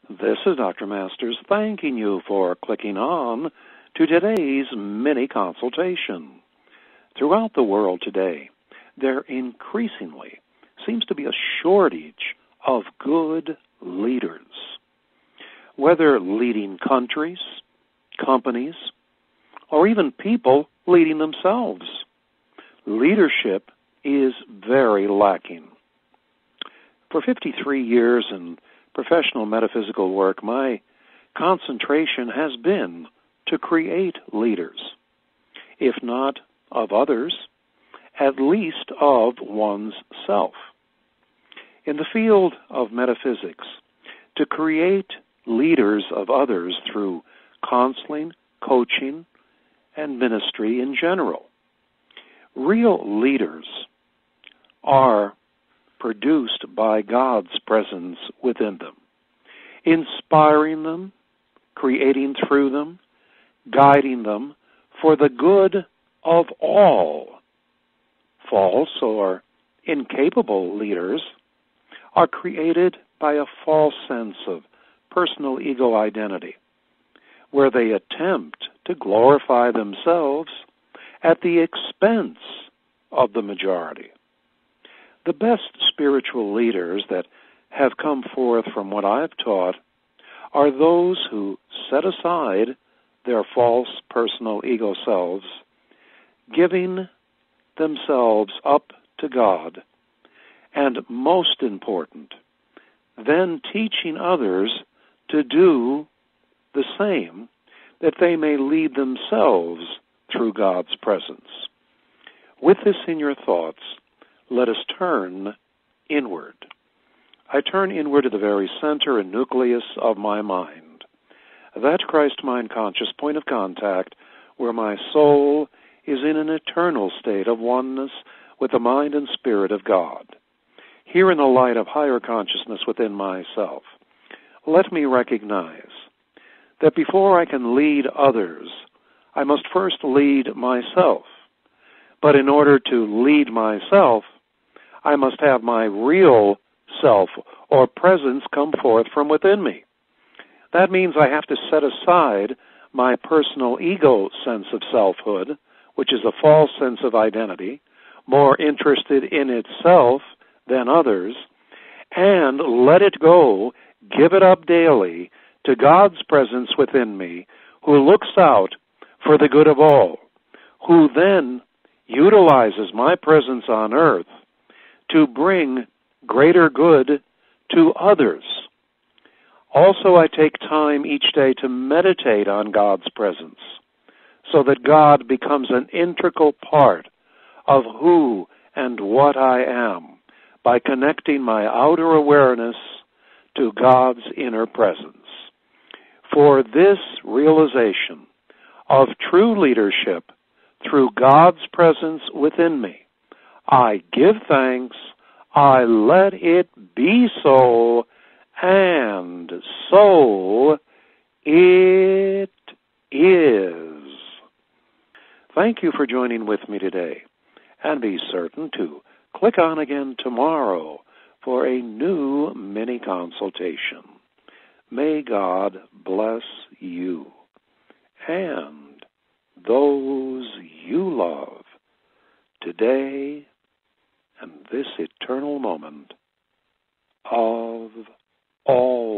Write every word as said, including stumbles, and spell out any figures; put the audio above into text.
This is Doctor Masters thanking you for clicking on to today's mini consultation. Throughout the world today, there increasingly seems to be a shortage of good leaders. Whether leading countries, companies, or even people leading themselves, leadership is very lacking. For fifty-three years in professional metaphysical work, my concentration has been to create leaders, if not of others, at least of one's self. In the field of metaphysics, to create leaders of others through counseling, coaching, and ministry in general. Real leaders are produced by God's presence within them, inspiring them, creating through them, guiding them for the good of all. False or incapable leaders are created by a false sense of personal ego identity, where they attempt to glorify themselves at the expense of the majority. The best spiritual leaders that have come forth from what I've taught are those who set aside their false personal ego selves, giving themselves up to God, and most important, then teaching others to do the same, that they may lead themselves through God's presence. With this in your thoughts, let us turn inward. I turn inward to the very center and nucleus of my mind. That Christ-mind conscious point of contact where my soul is in an eternal state of oneness with the mind and spirit of God. Here in the light of higher consciousness within myself, let me recognize that before I can lead others, I must first lead myself. But in order to lead myself, I must have my real self or presence come forth from within me. That means I have to set aside my personal ego sense of selfhood, which is a false sense of identity, more interested in itself than others, and let it go, give it up daily to God's presence within me, who looks out for the good of all, who then utilizes my presence on earth to bring greater good to others. Also, I take time each day to meditate on God's presence so that God becomes an integral part of who and what I am by connecting my outer awareness to God's inner presence. For this realization of true leadership through God's presence within me, I give thanks, I let it be so, and so it is. Thank you for joining with me today, and be certain to click on again tomorrow for a new mini consultation. May God bless you and those you love today and this eternal moment of always.